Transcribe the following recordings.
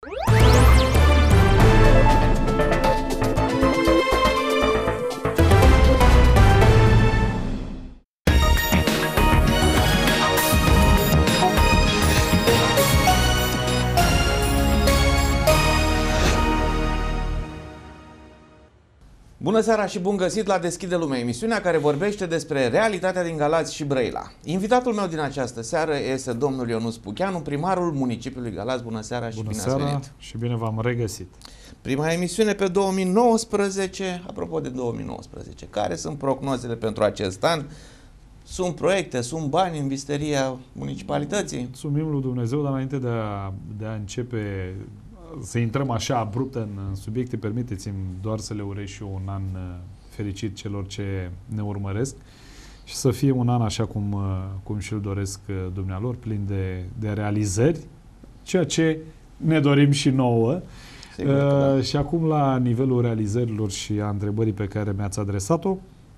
Bună seara și bun găsit la Deschide Lumea, emisiunea care vorbește despre realitatea din Galați și Brăila. Invitatul meu din această seară este domnul Ionuț Pucheanu, primarul municipiului Galați. Bună seara și bine ați venit. Și bine v-am regăsit. Prima emisiune pe 2019, apropo de 2019, care sunt prognozele pentru acest an? Sunt proiecte, sunt bani în visteria municipalității? Mulțumim lui Dumnezeu, dar înainte de a începe să intrăm așa abrupt în subiecte, permiteți-mi doar să le urez și eu un an fericit celor ce ne urmăresc și să fie un an așa cum și-l doresc dumnealor, plin de realizări, ceea ce ne dorim și nouă. Da. Și acum la nivelul realizărilor și a întrebării pe care mi-ați adresat-o,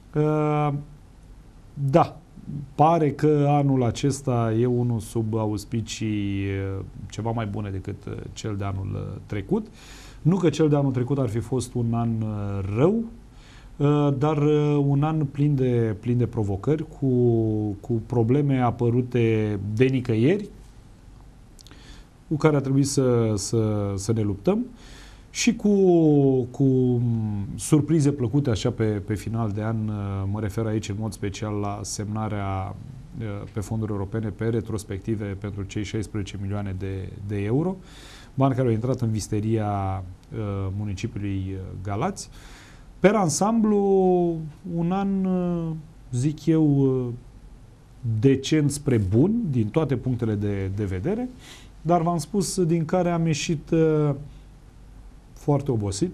da, pare că anul acesta e unul sub auspicii ceva mai bune decât cel de anul trecut. Nu că cel de anul trecut ar fi fost un an rău, dar un an plin de provocări, cu probleme apărute de nicăieri, cu care a trebuit să ne luptăm și cu surprize plăcute așa pe final de an. Mă refer aici în mod special la semnarea pe fonduri europene pe retrospective pentru cei 16 milioane de euro, bani care au intrat în visteria municipiului Galați. Per ansamblu, un an, zic eu, decent spre bun, din toate punctele de vedere, dar v-am spus, din care am ieșit foarte obosit.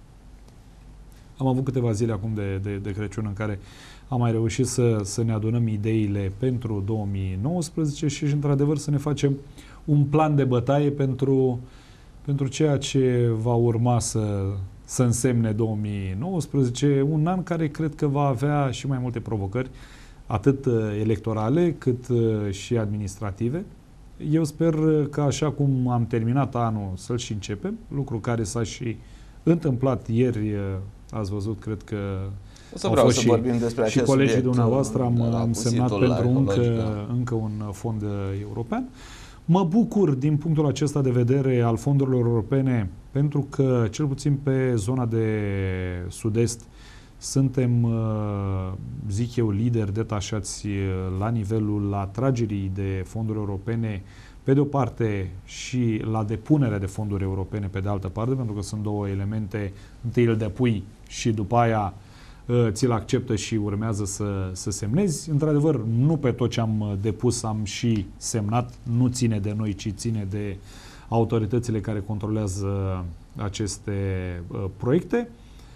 Am avut câteva zile acum de Crăciun în care am mai reușit să ne adunăm ideile pentru 2019 și într-adevăr să ne facem un plan de bătaie pentru ceea ce va urma să însemne 2019, un an care cred că va avea și mai multe provocări, atât electorale cât și administrative. Eu sper că așa cum am terminat anul să-l și începem, lucru care s-a și întâmplat ieri, ați văzut, cred că au fost și colegii subiect, dumneavoastră, am semnat pentru încă un fond european. Mă bucur din punctul acesta de vedere al fondurilor europene, pentru că cel puțin pe zona de sud-est suntem, zic eu, lideri detașați la nivelul atragerii de fonduri europene pe de o parte și la depunerea de fonduri europene pe de altă parte, pentru că sunt două elemente, întâi îl depui și după aia ți-l acceptă și urmează să semnezi. Într-adevăr, nu pe tot ce am depus am și semnat, nu ține de noi, ci ține de autoritățile care controlează aceste proiecte.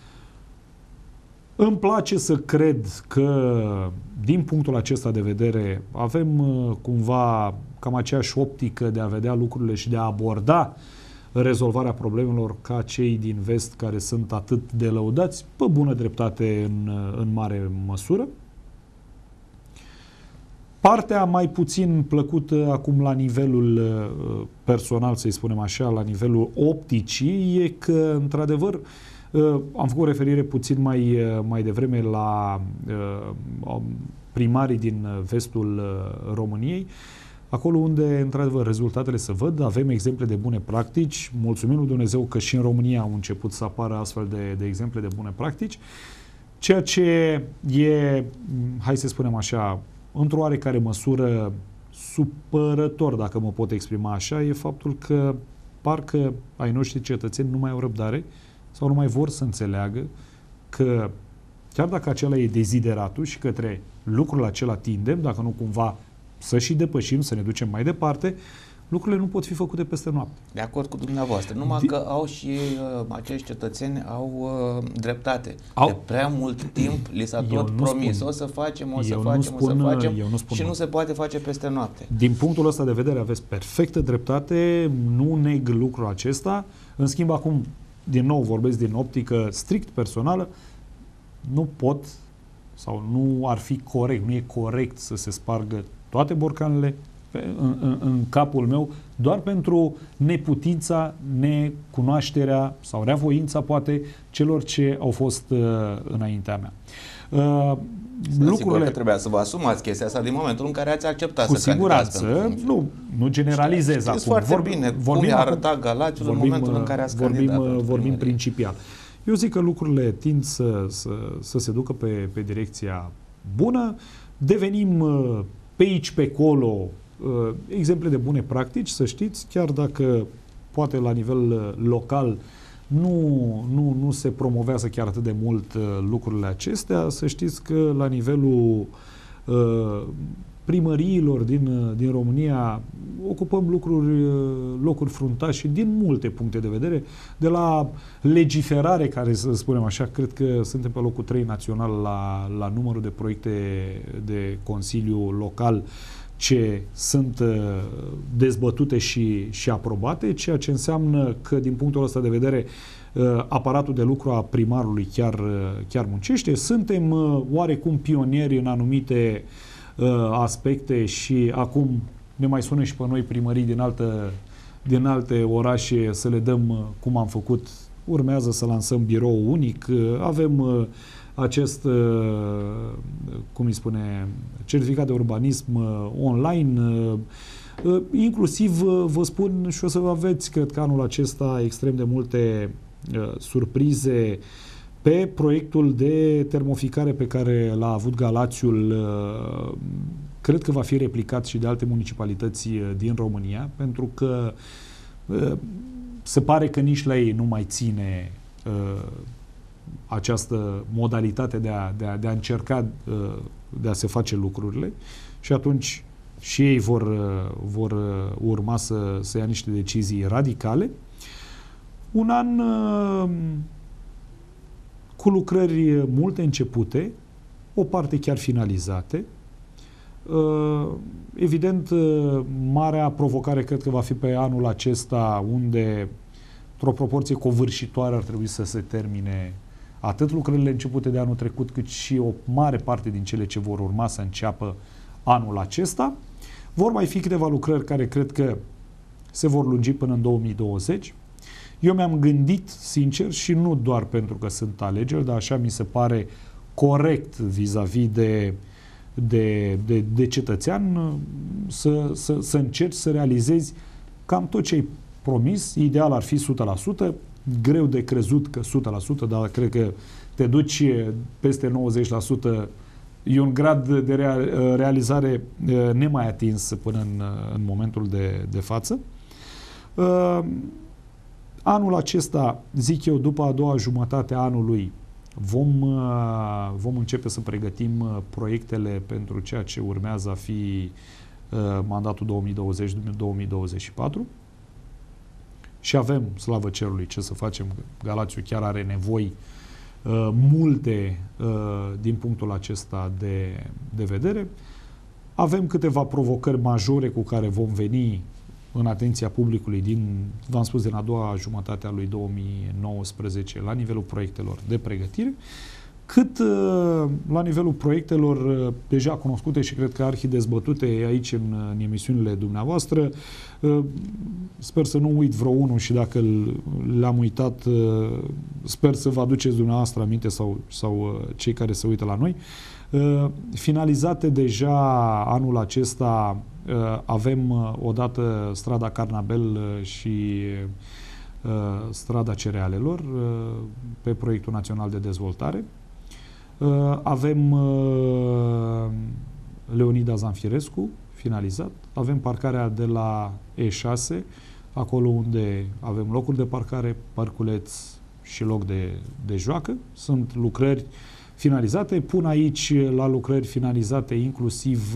Îmi place să cred că, din punctul acesta de vedere, avem cumva cam aceeași optică de a vedea lucrurile și de a aborda rezolvarea problemelor ca cei din vest, care sunt atât de lăudați, pe bună dreptate în mare măsură. Partea mai puțin plăcută acum la nivelul personal, să-i spunem așa, la nivelul opticii, e că, într-adevăr, am făcut referire puțin mai devreme la primarii din vestul României, acolo unde, într-adevăr, rezultatele se văd, avem exemple de bune practici. Mulțumim lui Dumnezeu că și în România au început să apară astfel de exemple de bune practici, ceea ce e, hai să spunem așa, într-o oarecare măsură supărător, dacă mă pot exprima așa, e faptul că parcă ai noștri cetățeni nu mai au răbdare sau nu mai vor să înțeleagă că chiar dacă acela e dezideratul și către lucrul acela tindem, dacă nu cumva să și depășim, să ne ducem mai departe, lucrurile nu pot fi făcute peste noapte. De acord cu dumneavoastră. Numai că au și acești cetățeni au dreptate. De prea mult timp li s-a tot promis. O să facem, o să facem și nu se poate face peste noapte. Din punctul ăsta de vedere aveți perfectă dreptate, nu neg lucrul acesta. În schimb, acum, din nou vorbesc din optică strict personală, nu pot sau nu ar fi corect, nu e corect să se spargă toate borcanele în capul meu, doar pentru neputința, necunoașterea sau reavoința, poate, celor ce au fost înaintea mea. Lucrurile că trebuia să vă asumați chestia asta din momentul în care ați acceptat cu să siguranță, nu generalizez acum. Foarte bine cum i-a arătat Galațiul în momentul în care ați candidat. Vorbim principial. Eu zic că lucrurile tind să se ducă pe direcția bună. Devenim pe aici, pe acolo, exemple de bune practici, să știți, chiar dacă poate la nivel local nu se promovează chiar atât de mult lucrurile acestea, să știți că la nivelul primăriilor din România ocupăm locuri fruntașe din multe puncte de vedere, de la legiferare, care, să spunem așa, cred că suntem pe locul 3 național la numărul de proiecte de Consiliu Local ce sunt dezbătute și aprobate, ceea ce înseamnă că, din punctul ăsta de vedere, aparatul de lucru a primarului chiar muncește. Suntem oarecum pionieri în anumite aspecte și acum ne mai sună și pe noi primării din alte orașe să le dăm cum am făcut. Urmează să lansăm birou unic. Avem acest, cum îi spune, certificat de urbanism online. Inclusiv vă spun și o să aveți, cred că anul acesta, extrem de multe surprize pe proiectul de termoficare pe care l-a avut Galațiul. Cred că va fi replicat și de alte municipalități din România, pentru că se pare că nici la ei nu mai ține această modalitate de a încerca de a se face lucrurile și atunci și ei vor urma să ia niște decizii radicale. Un an cu lucrări multe începute, o parte chiar finalizate. Evident, marea provocare cred că va fi pe anul acesta, unde într-o proporție covârșitoare ar trebui să se termine atât lucrările începute de anul trecut, cât și o mare parte din cele ce vor urma să înceapă anul acesta. Vor mai fi câteva lucrări care cred că se vor lungi până în 2020. Eu mi-am gândit, sincer, și nu doar pentru că sunt alegeri, dar așa mi se pare corect vis-a-vis de cetățean, să încerci să realizezi cam tot ce ai promis. Ideal ar fi 100%, greu de crezut că 100%, dar cred că te duci peste 90%. E un grad de realizare nemai atins până în momentul de față. Anul acesta, zic eu, după a doua jumătate a anului, vom începe să pregătim proiectele pentru ceea ce urmează a fi mandatul 2020-2024 și avem, slavă cerului, ce să facem. Galațiul chiar are nevoi multe din punctul acesta de vedere. Avem câteva provocări majore cu care vom veni în atenția publicului v-am spus, din a doua jumătate a lui 2019 la nivelul proiectelor de pregătire, cât la nivelul proiectelor deja cunoscute și cred că arhidezbătute aici în emisiunile dumneavoastră. Sper să nu uit vreo unul și dacă le-am uitat, sper să vă aduceți dumneavoastră aminte sau cei care se uită la noi. Finalizate deja anul acesta, avem odată strada Carnabel și strada Cerealelor pe proiectul național de dezvoltare. Avem Leonida Zanfirescu finalizat. Avem parcarea de la E6, acolo unde avem locuri de parcare, parculeț și loc de joacă. Sunt lucrări finalizate. Pun aici la lucrări finalizate inclusiv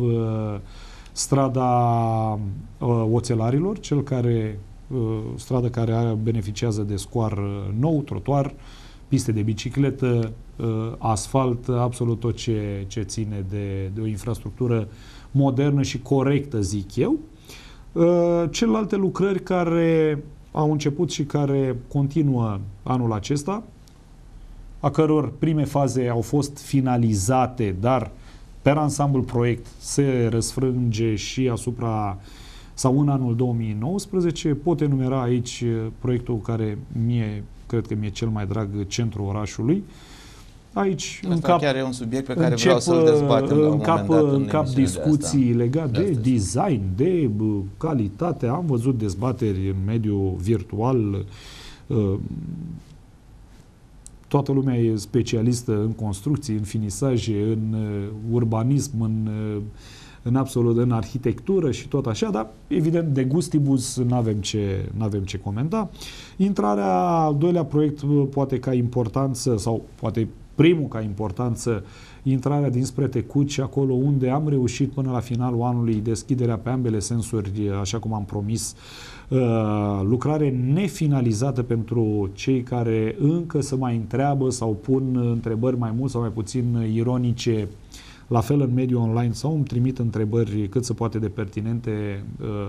strada Oțelarilor, stradă care beneficiază de scoar nou, trotuar, piste de bicicletă, asfalt, absolut tot ce ține de o infrastructură modernă și corectă, zic eu. Celelalte lucrări care au început și care continuă anul acesta, a căror prime faze au fost finalizate, dar per ansamblu proiect se răsfrânge și asupra sau în anul 2019. Pot enumera aici proiectul care cred că mi-e cel mai drag, centrul orașului. Aici asta chiar e un subiect pe care vreau să-l dezbatem la un moment dat în cap discuții legate de design, de calitate. Am văzut dezbateri în mediul virtual. Toată lumea e specialistă în construcții, în finisaje, în urbanism, în absolut în arhitectură și tot așa, dar evident de gustibus n-avem ce comenta. Intrarea, al doilea proiect poate ca importanță sau poate primul ca importanță, intrarea dinspre Tecuci, acolo unde am reușit până la finalul anului deschiderea pe ambele sensuri, așa cum am promis, lucrare nefinalizată pentru cei care încă se mai întreabă sau pun întrebări mai mult sau mai puțin ironice, la fel în mediul online, sau îmi trimit întrebări cât se poate de pertinente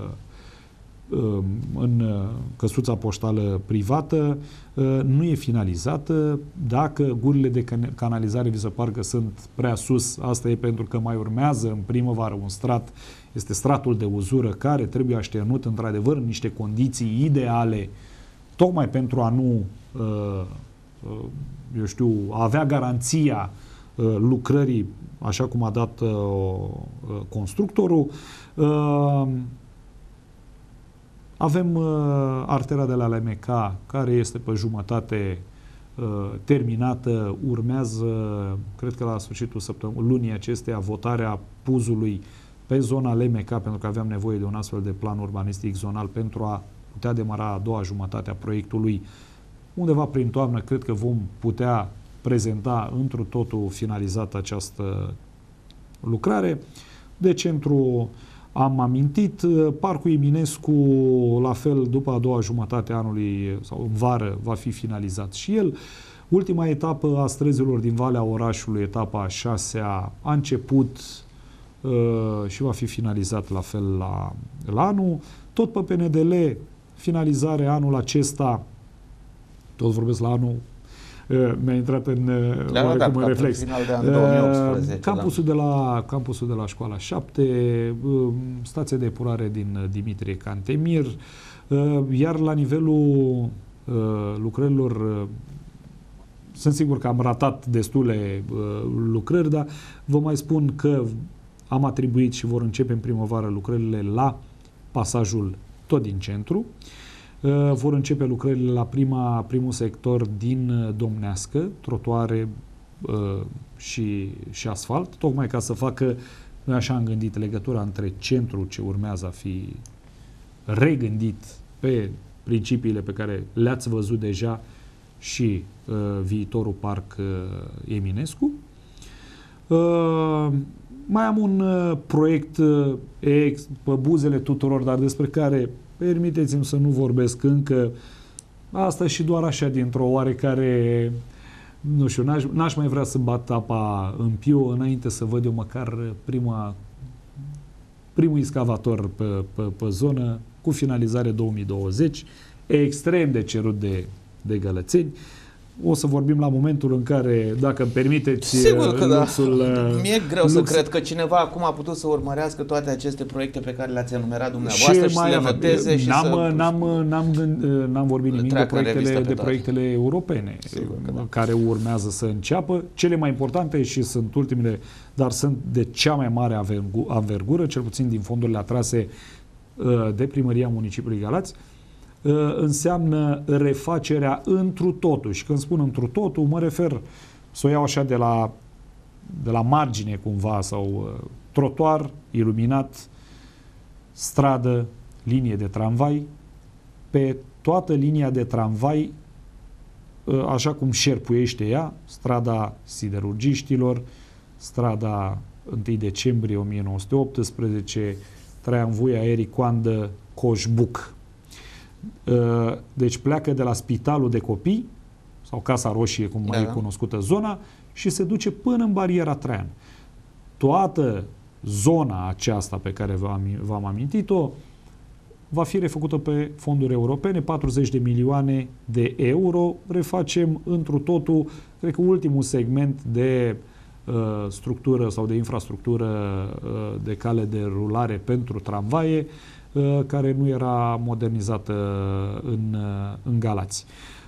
în căsuța poștală privată. Nu e finalizată. Dacă gurile de canalizare vi se par că sunt prea sus, asta e pentru că mai urmează în primăvară un strat, este stratul de uzură, care trebuie așternut într-adevăr în niște condiții ideale, tocmai pentru a nu avea garanția lucrării așa cum a dat constructorul. Avem artera de la LMK, care este pe jumătate terminată. Urmează, cred că la sfârșitul lunii acesteia, votarea PUZ-ului pe zona LMK, pentru că aveam nevoie de un astfel de plan urbanistic zonal pentru a putea demara a doua jumătate a proiectului. Undeva prin toamnă cred că vom putea prezenta întru totul finalizată această lucrare. De centru am amintit, Parcul Eminescu, la fel, după a doua jumătate a anului sau în vară, va fi finalizat și el. Ultima etapă a străzilor din Valea Orașului, etapa a 6-a, a început și va fi finalizat la fel la anul. Tot pe PNDL, finalizare anul acesta, tot vorbesc la anul, mi-a intrat în reflex. Final de an 2018, campusul de la Școala 7, stația de epurare din Dimitrie Cantemir, iar la nivelul lucrărilor, sunt sigur că am ratat destule lucrări, dar vă mai spun că am atribuit și vor începe în primăvară lucrările la pasajul tot din centru. Vor începe lucrările la primul sector din Domnească, trotuare și asfalt, tocmai ca să facă, noi așa am gândit, legătura între centru ce urmează a fi regândit pe principiile pe care le-ați văzut deja și viitorul parc Eminescu. Mai am un proiect pe buzele tuturor, dar despre care permiteți-mi să nu vorbesc încă. Asta și doar așa, dintr-o oarecare, nu știu, n-aș mai vrea să bat apa în piu înainte să văd eu măcar primul excavator pe zonă, cu finalizare 2020, extrem de cerut de gălățeni. O să vorbim la momentul în care, dacă îmi permiteți, sigur că luxul, da. Mi-e greu să cred că cineva acum a putut să urmărească toate aceste proiecte pe care le-ați enumerat dumneavoastră și să le noteze și n-am vorbit nimic de proiectele europene, care urmează să înceapă. Cele mai importante și sunt ultimele, dar sunt de cea mai mare anvergură, cel puțin din fondurile atrase de Primăria Municipiului Galați, înseamnă refacerea întru totul. Și când spun întru totul, mă refer, să o iau așa de la margine cumva, sau trotuar iluminat, stradă, linie de tramvai, pe toată linia de tramvai, așa cum șerpuiește ea, strada Siderurgiștilor, strada 1 decembrie 1918, Traian Vuia, Eric Coandă, Coșbuc. Deci pleacă de la Spitalul de Copii sau Casa Roșie, cum mai e cunoscută zona, și se duce până în bariera Traian. Toată zona aceasta pe care v-am amintit-o va fi refăcută pe fonduri europene, 40 de milioane de euro. Refacem întru totul, cred că ultimul segment de structură sau de infrastructură de cale de rulare pentru tramvaie, care nu era modernizată în Galați.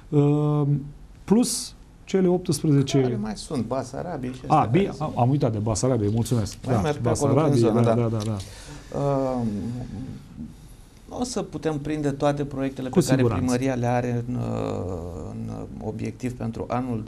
Plus cele 18... Care mai sunt? Basarabie și astea. Am uitat de Basarabie, mulțumesc. Basarabie, da. O să putem prinde toate proiectele pe care primăria le are în obiectiv pentru anul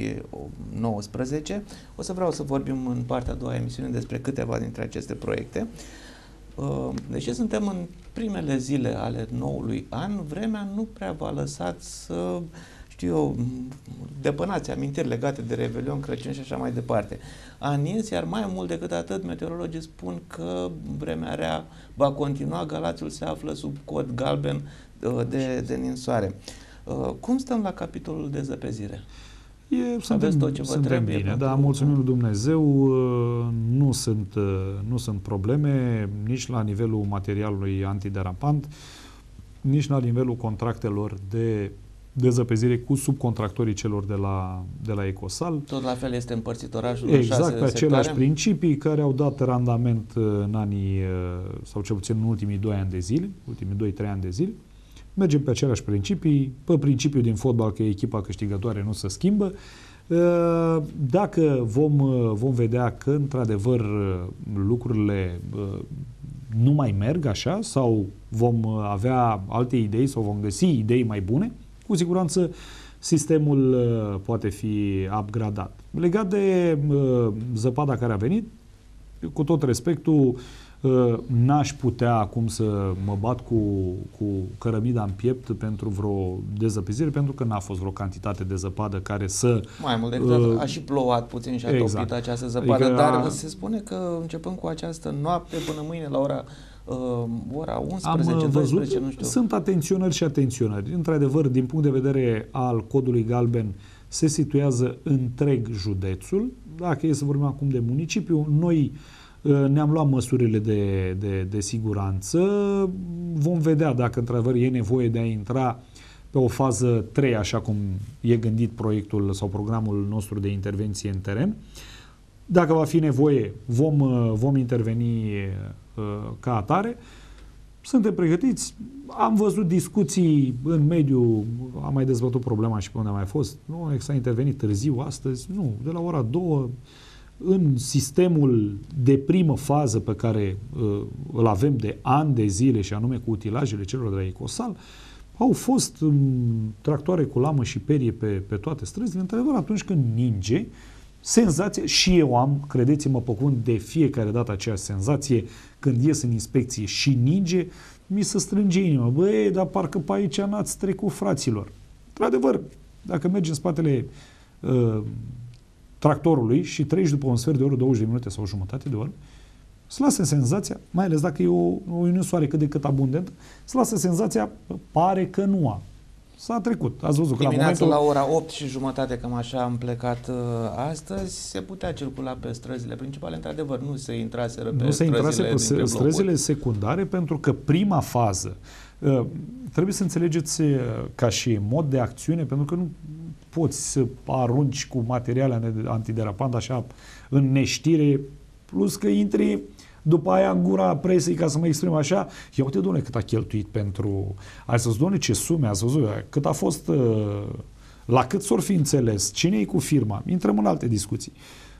2019. O să vreau să vorbim în partea a doua a emisiunii despre câteva dintre aceste proiecte. Deși suntem în primele zile ale noului an, vremea nu prea v-a lăsat să, depănați amintiri legate de Revelion, Crăciun și așa mai departe. A nins, iar mai mult decât atât, meteorologii spun că vremea rea va continua, Galațiul se află sub cod galben de ninsoare. Cum stăm la capitolul de zăpezire? Aveți tot ce vă trebuie? Bine, dar mulțumim lui Dumnezeu, nu sunt probleme nici la nivelul materialului antiderapant, nici la nivelul contractelor de dezăpezire cu subcontractorii celor de la Ecosal. Tot la fel este împărțit orașul exact, pe aceleași principii care au dat randament în anii, sau cel puțin în ultimii 2 ani de zile, ultimii 2-3 ani de zile. Mergem pe aceleași principii, pe principiul din fotbal că echipa câștigătoare nu se schimbă. Dacă vom vedea că într-adevăr lucrurile nu mai merg așa sau vom avea alte idei sau vom găsi idei mai bune, cu siguranță sistemul poate fi upgradat. Legat de zăpada care a venit, cu tot respectul, n-aș putea acum să mă bat cu cărămida în piept pentru vreo dezăpezire, pentru că n-a fost vreo cantitate de zăpadă care să... Mai mult decât atât, a și plouat puțin și a topit această zăpadă, adică, dar se spune că începând cu această noapte până mâine la ora 11, 12, nu știu. Sunt atenționări și atenționări. Într-adevăr, din punct de vedere al codului galben, se situează întreg județul. Dacă e să vorbim acum de municipiu, noi ne-am luat măsurile de siguranță. Vom vedea dacă într-adevăr e nevoie de a intra pe o fază 3, așa cum e gândit proiectul sau programul nostru de intervenție în teren. Dacă va fi nevoie, vom interveni ca atare. Suntem pregătiți. Am văzut discuții în mediu, am mai dezbătut problema și pe unde a mai fost. Nu, s-a intervenit târziu astăzi. Nu, de la ora 2 în sistemul de primă fază pe care îl avem de ani de zile și anume cu utilajele celor de la Ecosal, au fost tractoare cu lamă și perie pe toate străzile. Într-adevăr, atunci când ninge, senzația, și eu am, credeți-mă pe cuvânt, de fiecare dată aceeași senzație, când ies în inspecție și ninge, mi se strânge inima. Băi, dar parcă pe aici n-ați trecut, fraților. Într-adevăr, dacă mergi în spatele tractorului și treci după un sfert de oră, 20 de minute sau o jumătate de oră, îți lasă senzația, mai ales dacă e o ninsoare cât de cât abundentă, îți lasă senzația, pare că nu a. S-a trecut. Ați văzut că dimineața la ora 8 și jumătate, cam așa am plecat astăzi, se putea circula pe străzile principale. Într-adevăr, nu se intraseră pe străzile secundare, pentru că prima fază trebuie să înțelegeți ca și mod de acțiune, pentru că nu poți să arunci cu materiale antiderapant așa în neștire, plus că intri după aia în gura presei, ca să mă exprim așa, ia uite, doamne, cât a cheltuit pentru... Ați văzut, doamne, ce sume, ați văzut, cât a fost, la cât s-or fi înțeles, cine e cu firma, intrăm în alte discuții.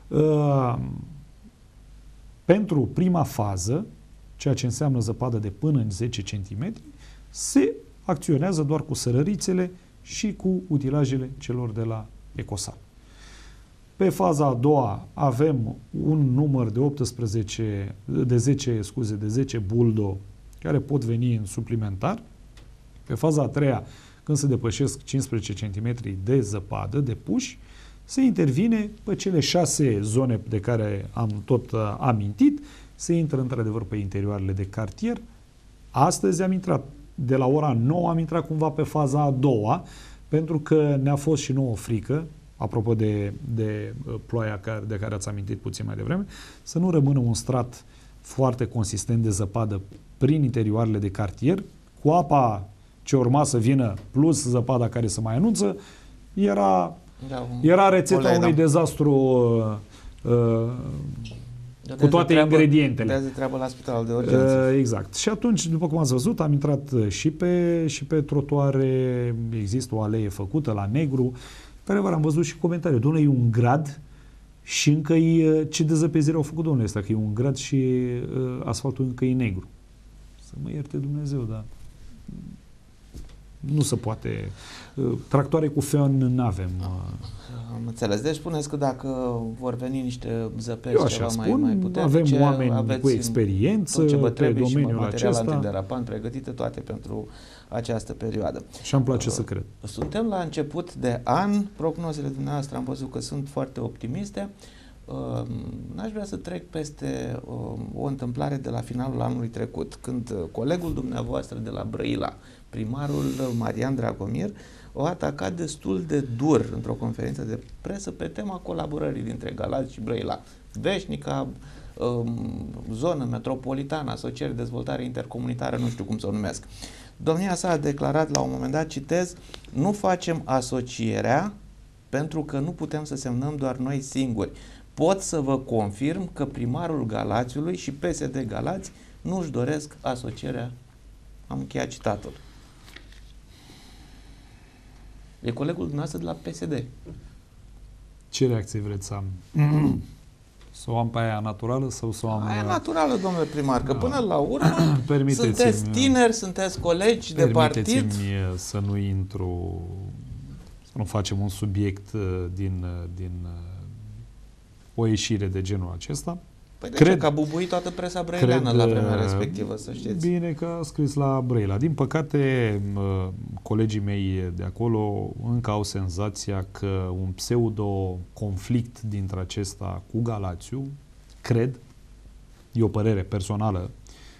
Pentru prima fază, ceea ce înseamnă zăpadă de până în 10 cm, se acționează doar cu sărărițele și cu utilajele celor de la Ecosal. Pe faza a doua avem un număr de 10 buldo care pot veni în suplimentar. Pe faza a treia, când se depășesc 15 cm de zăpadă, de puși, se intervine pe cele 6 zone de care am tot amintit, se intră într-adevăr pe interioarele de cartier. Astăzi am intrat, de la ora 9 am intrat cumva pe faza a doua, pentru că ne-a fost și nouă frică, apropo de ploaia de care ați amintit puțin mai devreme, să nu rămână un strat foarte consistent de zăpadă prin interioarele de cartier, cu apa ce urma să vină plus zăpada care se mai anunță, era rețeta unui dezastru cu toate ingredientele. Dă-ți treabă la spitalul de urgență. Exact. Și atunci, după cum ați văzut, am intrat și pe trotuare, există o alee făcută la negru, pe care am văzut și comentarii. Dom'le, e un grad și încă ce dezăpezire au făcut domnule ăsta, că e un grad și asfaltul încă e negru. Să mă ierte Dumnezeu, dar nu se poate. Tractoare cu feon n-avem. Am înțeles. Deci spuneți că dacă vor veni niște zăpezi ceva mai puternice, avem oameni cu experiență tot ce vă trebuie pe domeniul și material acesta antiderapant pregătite toate pentru această perioadă. Și îmi place să cred. Suntem la început de an, prognozele dumneavoastră am văzut că sunt foarte optimiste. N-aș vrea să trec peste o întâmplare de la finalul anului trecut, când colegul dumneavoastră de la Brăila, primarul Marian Dragomir, o atacat destul de dur într-o conferință de presă pe tema colaborării dintre Galați și Brăila. Veșnica zonă metropolitană, asociere de dezvoltare intercomunitară, nu știu cum să o numesc. Domnia sa a declarat la un moment dat, citez, nu facem asocierea pentru că nu putem să semnăm doar noi singuri. Pot să vă confirm că primarul Galațiului și PSD Galați nu își doresc asocierea. Am încheiat citatul. E colegul dumneavoastră de la PSD. Ce reacție vreți să am? Să o am pe aia naturală sau să o am... Aia naturală, domnule primar, că până la urmă sunteți tineri, sunteți colegi de partid. Permiteți-mi să nu intru, să nu facem un subiect din o ieșire de genul acesta. Păi de ce? Că a bubuit toată presa brăileană la vremea respectivă, să știți. Bine că a scris la Brăila. Din păcate, colegii mei de acolo încă au senzația că un pseudo-conflict dintre acesta cu Galațiu, cred, e o părere personală,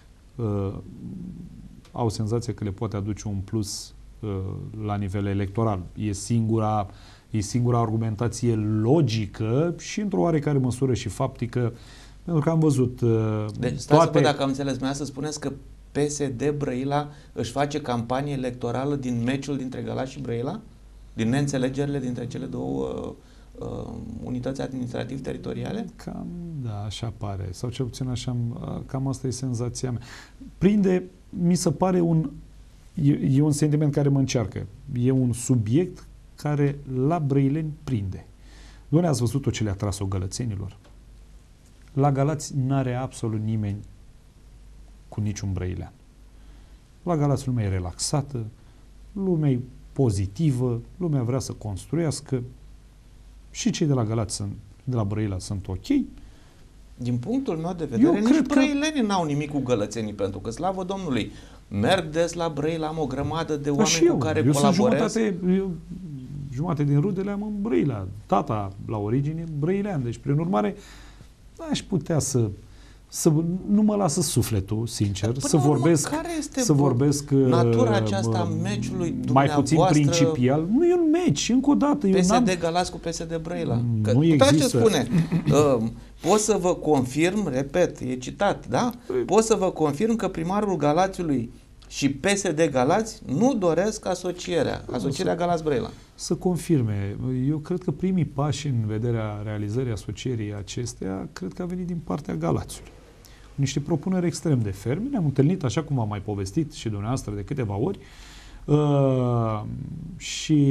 au senzația că le poate aduce un plus la nivel electoral. E singura argumentație logică și într-o oarecare măsură și faptică, pentru că am văzut deci, toate... dacă am înțeles, să spuneți că PSD Brăila își face campanie electorală din meciul dintre Galați și Brăila? Din neînțelegerile dintre cele două unități administrativ-teritoriale? Cam, da, așa pare. Sau cel puțin așa, cam asta e senzația mea. Mi se pare e un sentiment care mă încearcă. E un subiect care la brăileni prinde. Nu ne-ați văzut-o ce le-a tras-o gălățenilor? La Galați n-are absolut nimeni cu niciun brăilean. La Galați lumea e relaxată, lumea e pozitivă, lumea vrea să construiască și cei de la Galați, de la Brăila sunt ok. Din punctul meu de vedere, nici brăilenii n-au nimic cu gălățenii, pentru că, slavă Domnului, merg des la Brăila, am o grămadă de oameni cu care colaborez. Jumătate din rudele am în Brăila. Tata, la origine, brăilean. Deci, prin urmare, aș putea să nu mă lasă sufletul, sincer, să vorbesc natura aceasta a meciului mai puțin principial. Nu e un meci, încă o dată. PSD Galați cu PSD Brăila. Nu există. Ce spune? Pot să vă confirm, repet, e citat, da? Pot să vă confirm că primarul Galațiului și PSD Galați nu doresc asocierea Galați-Brăila. Să confirme. Eu cred că primii pași în vederea realizării asocierii acesteia, cred că a venit din partea Galațiului. Niște propuneri extrem de ferme. Ne-am întâlnit, așa cum am mai povestit și dumneavoastră de câteva ori, și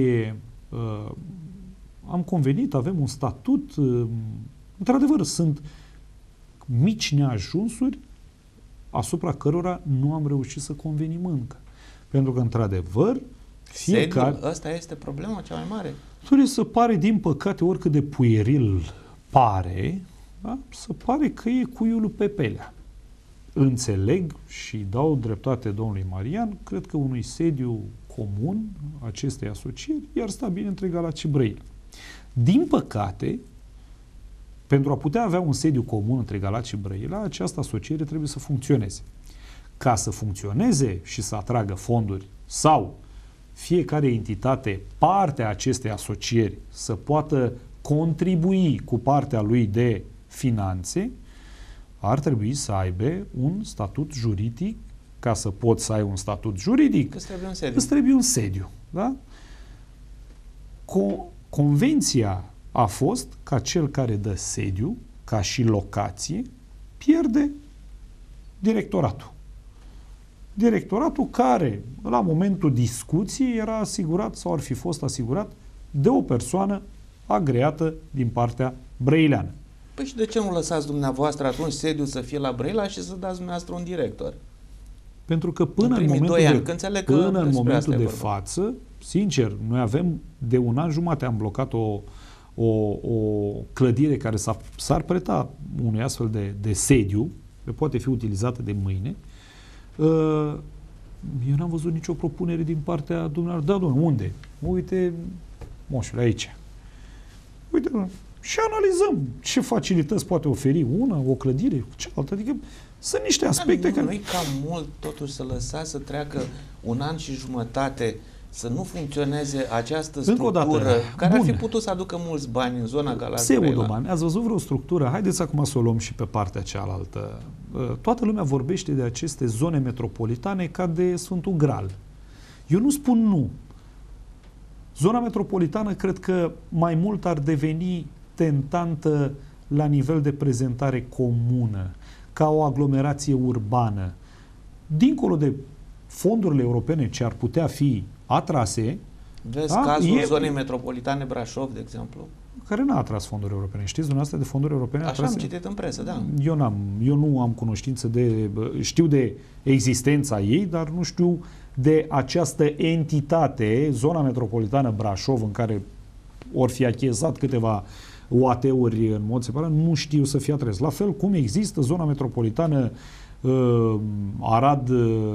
am convenit, avem un statut. Într-adevăr, sunt mici neajunsuri asupra cărora nu am reușit să convenim încă. Pentru că, într-adevăr, fiecare... Asta este problema cea mai mare. Trebuie să pare, din păcate, oricât de pueril pare, da? Să pare că e cuiul pe pelea. Înțeleg și dau dreptate domnului Marian, cred că unui sediu comun acestei asocieri i-ar sta bine între Galați și Brăila. Din păcate, pentru a putea avea un sediu comun între Galați și Brăila, această asociere trebuie să funcționeze. Ca să funcționeze și să atragă fonduri sau fiecare entitate, partea acestei asocieri, să poată contribui cu partea lui de finanțe, ar trebui să aibă un statut juridic. Ca să poți să ai un statut juridic, îți trebuie un sediu. Da? Convenția a fost ca cel care dă sediu, ca și locație, pierde directoratul. Directoratul care, la momentul discuției, era asigurat sau ar fi fost asigurat de o persoană agreată din partea brăileană. Păi și de ce nu lăsați dumneavoastră atunci sediul să fie la Brăila și să dați dumneavoastră un director? Pentru că până în momentul de față, sincer, noi avem de 1 an jumate am blocat o clădire care s-ar preta unui astfel de sediu, că poate fi utilizată de mâine. Eu n-am văzut nicio propunere din partea dumneavoastră. Da, domnule, unde? Uite, moșule, aici. Uite, și analizăm ce facilități poate oferi o clădire, cealaltă. Adică sunt niște aspecte care... Nu-i cam mult totuși să lăsați să treacă 1 an și jumătate să nu funcționeze această structură care ar fi putut să aducă mulți bani în zona Galați-Brăila. Ați văzut vreo structură? Haideți acum să o luăm și pe partea cealaltă. Toată lumea vorbește de aceste zone metropolitane ca de Sfântul Graal. Eu nu spun nu. Zona metropolitană cred că mai mult ar deveni tentantă la nivel de prezentare comună, ca o aglomerație urbană. Dincolo de fondurile europene ce ar putea fi atrase... Vezi cazul zonei metropolitane Brașov, de exemplu? Care n-a atras fonduri europene. Știți dumneavoastră de fonduri europene? Așa am citit în presă, da. Eu nu am cunoștință de... Știu de existența ei, dar nu știu de această entitate, zona metropolitană Brașov, în care or fi achezat câteva UAT-uri în mod separat, nu știu să fie atras. La fel cum există zona metropolitană Arad,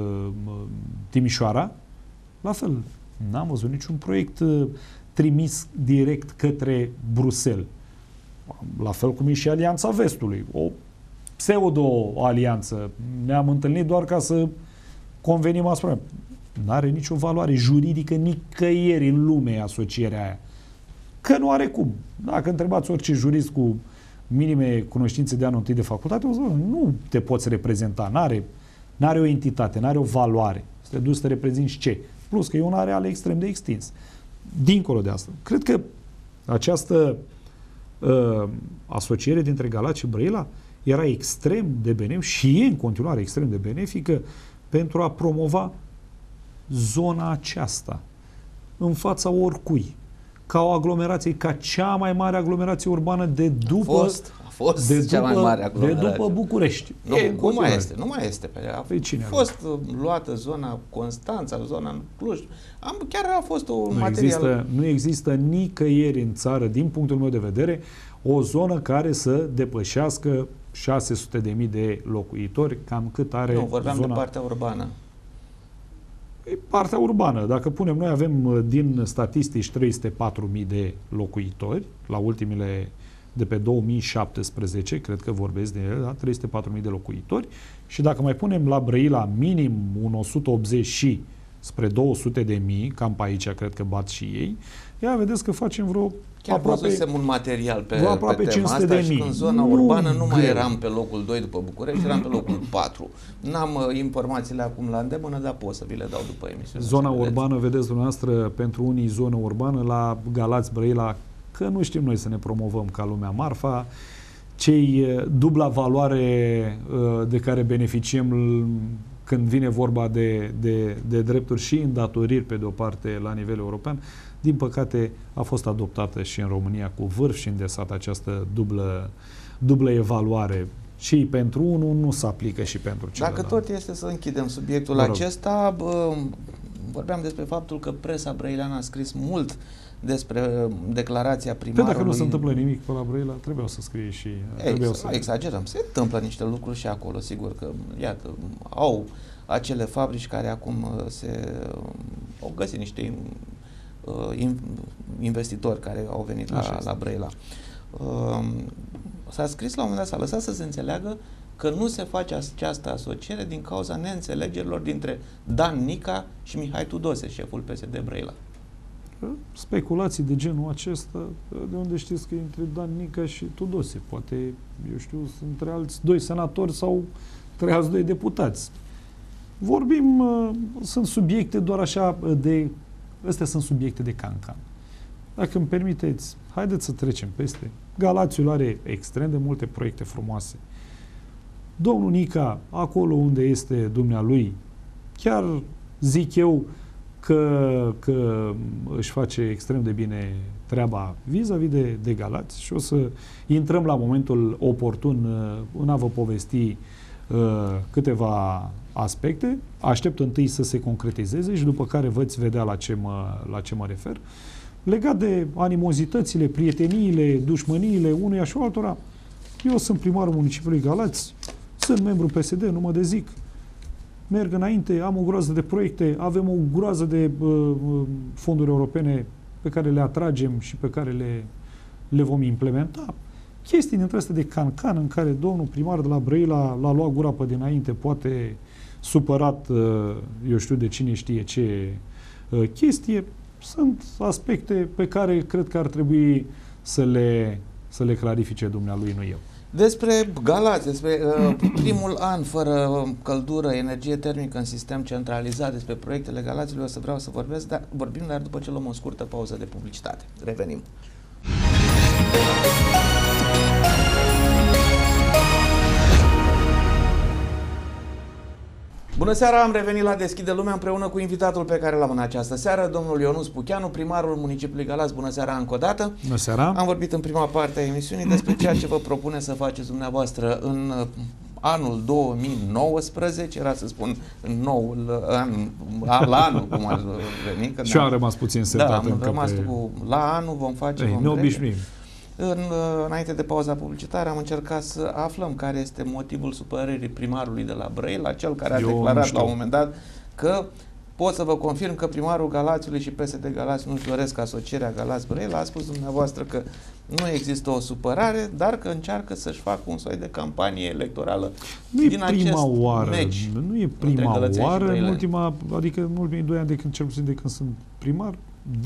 Timișoara, la fel, n-am văzut niciun proiect trimis direct către Bruxelles. La fel cum e și Alianța Vestului, o pseudo-alianță. Ne-am întâlnit doar ca să convenim asupra. N-are nicio valoare juridică nicăieri în lume asocierea aia. Că nu are cum. Dacă întrebați orice jurist cu minime cunoștințe de anul întâi de facultate, o să spun, nu te poți reprezenta, n-are o entitate, n-are o valoare. Să te duci să te reprezinți ce? Plus că e un areal extrem de extins. Dincolo de asta, cred că această asociere dintre Galați și Brăila era extrem de benefică și e în continuare extrem de benefică pentru a promova zona aceasta în fața oricui. Ca o aglomerație, ca cea mai mare aglomerație urbană de după... A fost cea mai mare aglomerație. De după București. Nu mai este. A fost luată zona Constanța, zona Cluj. Chiar a fost un material... Nu există nicăieri în țară, din punctul meu de vedere, o zonă care să depășească 600.000 de locuitori, cam cât are Nu, vorbeam de partea urbană. Partea urbană. Dacă punem, noi avem din statistici 304.000 de locuitori, la ultimele de pe 2017, cred că vorbesc de ele, da? 304.000 de locuitori, și dacă mai punem la Brăila minim un 180 și spre 200.000, cam pe aici cred că bat și ei, ia vedeți că facem vreo chiar văzusem un material pe tema asta și când zona urbană nu mai eram pe locul 2 după București, eram pe locul 4. N-am informațiile acum la îndemână, dar pot să vi le dau după emisiune. Zona urbană, vedeți dumneavoastră, pentru unii zonă urbană, la Galați, Brăila, că nu știm noi să ne promovăm ca lumea marfa, cei dubla valoare de care beneficiem când vine vorba de drepturi și îndatoriri pe de o parte la nivel european, din păcate a fost adoptată și în România cu vârf și îndesat această dublă evaluare. Și pentru unul nu se aplică și pentru celălalt. Dacă tot este să închidem subiectul acesta, vorbeam despre faptul că presa brăileană a scris mult despre declarația primarului. Dacă nu se întâmplă nimic pe la Brăila, trebuia să scrie și... Exagerăm. Se întâmplă niște lucruri și acolo, sigur că, iată, au acele fabrici care acum au găsit niște investitori care au venit la Brăila. S-a scris la un moment dat, s-a lăsat să se înțeleagă că nu se face această asociere din cauza neînțelegerilor dintre Dan Nica și Mihai Tudose, șeful PSD Brăila. Speculații de genul acesta, de unde știți că e între Dan Nica și Tudose? Poate, eu știu, sunt între alți 2 senatori sau 3 alți 2 deputați. Vorbim, sunt subiecte doar așa de... Astea sunt subiecte de cancan. dacă îmi permiteți, haideți să trecem peste. Galațiul are extrem de multe proiecte frumoase. Domnul Nica, acolo unde este dumnealui, chiar zic eu că își face extrem de bine treaba vis-a-vis de Galați și o să intrăm la momentul oportun în a vă povesti câteva aspecte. Aștept întâi să se concretizeze și după care veți vedea la ce mă refer. Legat de animozitățile, prieteniile, dușmăniile unuia și altora, eu sunt primarul municipiului Galați, sunt membru PSD, nu mă dezic. Merg înainte, am o groază de proiecte, avem o groază de fonduri europene pe care le atragem și pe care le vom implementa. Chestii dintre astea de cancan în care domnul primar de la Brăila l-a luat gura pe dinainte, poate supărat, eu știu de cine știe ce chestie. Sunt aspecte pe care cred că ar trebui să le clarifice dumnealui, nu eu. Despre Galați, despre primul an fără căldură, energie termică în sistem centralizat, despre proiectele Galațiului o să vreau să vorbesc, dar vorbim doar după ce luăm o scurtă pauză de publicitate. Revenim. Bună seara, am revenit la Deschide Lumea împreună cu invitatul pe care l-am în această seară, domnul Ionuț Pucheanu, primarul municipiului Galați. Bună seara încă o dată. Bună seara. Am vorbit în prima parte a emisiunii despre ceea ce vă propune să faceți dumneavoastră în anul 2019, era să spun în noul an, la anul, cum ar veni. Și am rămas puțin setat. Da, am rămas la anul, vom face, ne obișnuim. Înainte de pauza publicitară am încercat să aflăm care este motivul supărării primarului de la Brăila, cel care a declarat la un moment dat că pot să vă confirm că primarul Galațiului și PSD Galați nu-și doresc asocierea Galați-Brăila. A spus dumneavoastră că nu există o supărare, dar că încearcă să-și facă un soi de campanie electorală din acest meci. Nu e prima oară, în ultima, adică în ultimii 2 ani de când, cel puțin de când sunt primar,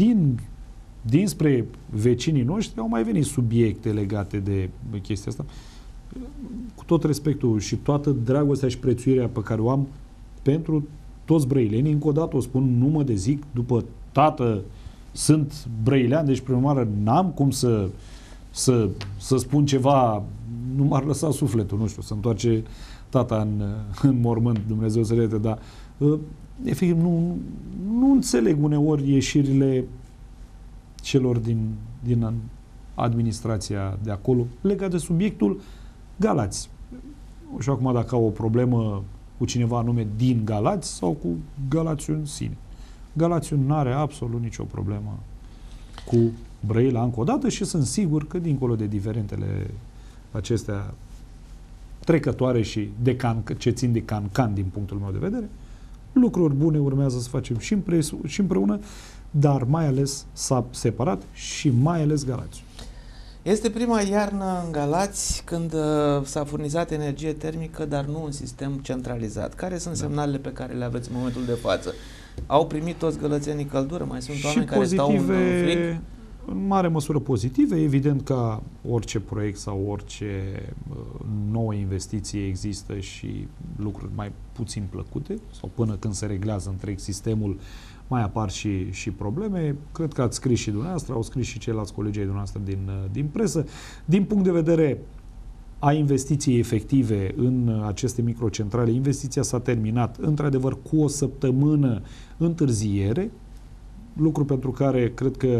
dinspre vecinii noștri au mai venit subiecte legate de chestia asta. Cu tot respectul și toată dragostea și prețuirea pe care o am pentru toți brăilenii, încă o dată o spun, nu mă dezic, după tată sunt brăilean, deci prima oară n-am cum să spun ceva, nu m-ar lăsa sufletul, nu știu, să întoarce tata în mormânt, Dumnezeu să le dar efectiv nu înțeleg uneori ieșirile celor din administrația de acolo, legat de subiectul Galați. Nu știu acum dacă au o problemă cu cineva anume din Galați sau cu Galațiul în sine. Galațiul nu are absolut nicio problemă cu Brăila încă o dată și sunt sigur că dincolo de diferentele acestea trecătoare și ce țin de cancan din punctul meu de vedere, lucruri bune urmează să facem și împreună, dar mai ales separat și mai ales Galați. Este prima iarnă în Galați când s-a furnizat energie termică, dar nu un sistem centralizat. Care sunt semnalele pe care le aveți în momentul de față? Au primit toți gălățenii căldură? Mai sunt oameni care stau în frig? În mare măsură pozitive. Evident că orice proiect sau orice nouă investiție există și lucruri mai puțin plăcute sau până când se reglează întreg sistemul mai apar și probleme. Cred că ați scris și dumneavoastră, au scris și ceilalți colegii dumneavoastră din presă. Din punct de vedere a investiției efective în aceste microcentrale, investiția s-a terminat, într-adevăr, cu o săptămână întârziere, lucru pentru care cred că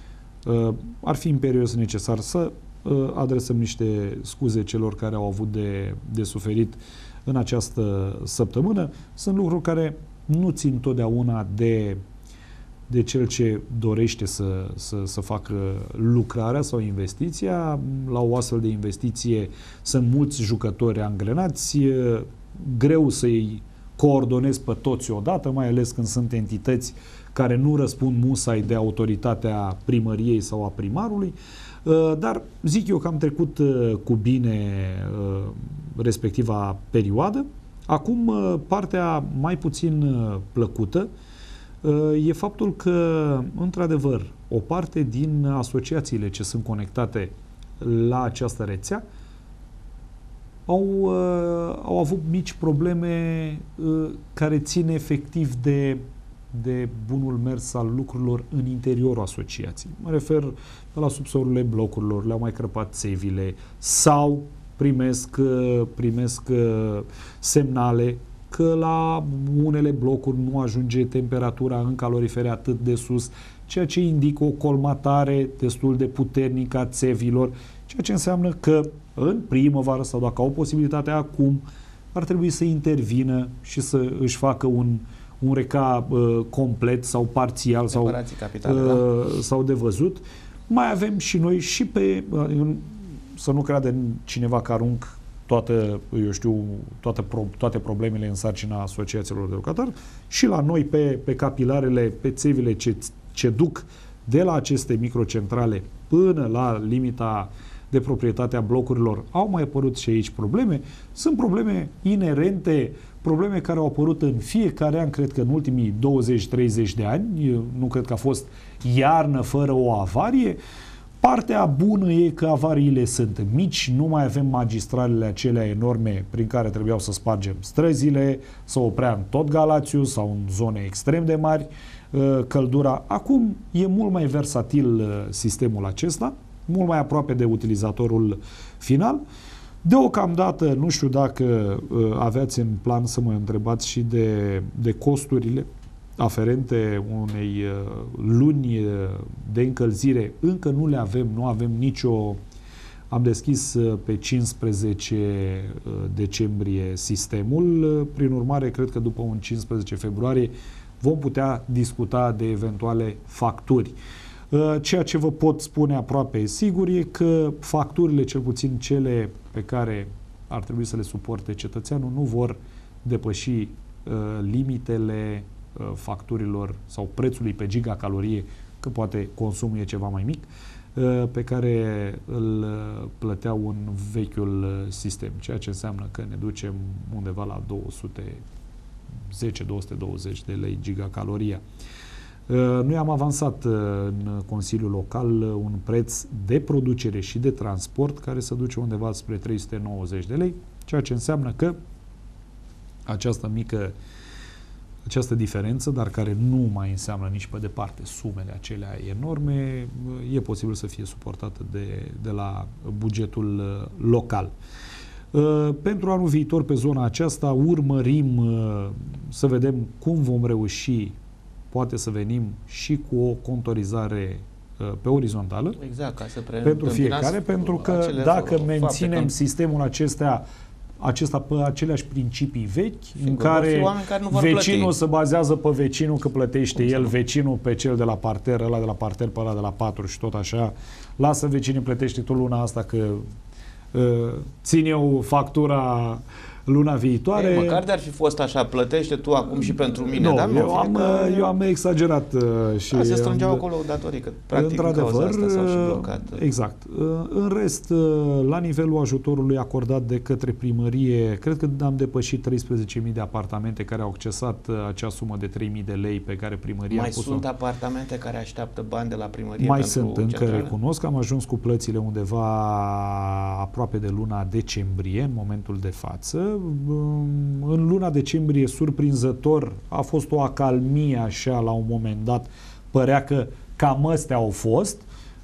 ar fi imperios necesar să adresăm niște scuze celor care au avut de suferit în această săptămână. Sunt lucruri care nu țin totdeauna de cel ce dorește să facă lucrarea sau investiția. La o astfel de investiție sunt mulți jucători angrenați, greu să-i coordonezi pe toți odată, mai ales când sunt entități care nu răspund musai de autoritatea primăriei sau a primarului, dar zic eu că am trecut cu bine respectiva perioadă. Acum, partea mai puțin plăcută e faptul că, într-adevăr, o parte din asociațiile ce sunt conectate la această rețea au avut mici probleme care țin efectiv de bunul mers al lucrurilor în interiorul asociației. Mă refer la subsolurile blocurilor, le-au mai crăpat țevile sau primesc semnale că la unele blocuri nu ajunge temperatura în calorifere atât de sus, ceea ce indică o colmatare destul de puternică a țevilor, ceea ce înseamnă că în primăvară sau dacă au posibilitatea acum, ar trebui să intervină și să își facă un reca complet sau parțial sau de văzut. Mai avem și noi și pe, să nu creadă cineva că arunc toate problemele în sarcina asociațiilor de locatari, și la noi pe capilarele, pe țevile ce duc de la aceste microcentrale până la limita de proprietate a blocurilor, au mai apărut și aici probleme. Sunt probleme inerente, probleme care au apărut în fiecare an, cred că în ultimii 20-30 de ani. Eu nu cred că a fost iarnă fără o avarie. Partea bună e că avariile sunt mici, nu mai avem magistralele acelea enorme prin care trebuiau să spargem străzile, să oprea în tot Galațiu sau în zone extrem de mari căldura. Acum e mult mai versatil sistemul acesta, mult mai aproape de utilizatorul final. Deocamdată, nu știu dacă aveați în plan să mă întrebați și de costurile aferente unei luni de încălzire. Încă nu le avem, nu avem nicio... Am deschis pe 15 decembrie sistemul, prin urmare, cred că după un 15 februarie vom putea discuta de eventuale facturi. Ceea ce vă pot spune aproape sigur e că facturile, cel puțin cele pe care ar trebui să le suporte cetățeanul, nu vor depăși limitele facturilor sau prețului pe gigacalorie, că poate consumul e ceva mai mic, pe care îl plăteau în vechiul sistem, ceea ce înseamnă că ne ducem undeva la 210-220 de lei gigacaloria. Noi am avansat în Consiliul Local un preț de producere și de transport care se duce undeva spre 390 de lei, ceea ce înseamnă că această diferență, dar care nu mai înseamnă nici pe departe sumele acelea enorme, e posibil să fie suportată de la bugetul local. Pentru anul viitor, pe zona aceasta, urmărim să vedem cum vom reuși, poate să venim și cu o contorizare pe orizontală, exact, ca să pentru fiecare, pentru că dacă menținem sistemul acesta pe aceleași principii vechi, sigur, în care vecinul se bazează pe vecinul, că plătește el, vecinul pe cel de la parter, ăla de la parter pe ăla de la 4 și tot așa, lasă vecinii, plătește tu luna asta că țin eu factura luna viitoare. Măcar de-ar fi fost așa, plătește tu acum și pentru mine. Nu, dar eu am exagerat. Și se strângeau acolo datorii, că practic în cauza asta s-au și blocat. Exact. În rest, la nivelul ajutorului acordat de către primărie, cred că am depășit 13.000 de apartamente care au accesat acea sumă de 3.000 de lei pe care primăria a pus-o. Mai sunt apartamente care așteaptă bani de la primărie? Mai sunt, încă recunosc că am ajuns cu plățile undeva aproape de luna decembrie, în momentul de față. În luna decembrie, surprinzător, a fost o acalmie așa la un moment dat, părea că cam astea au fost.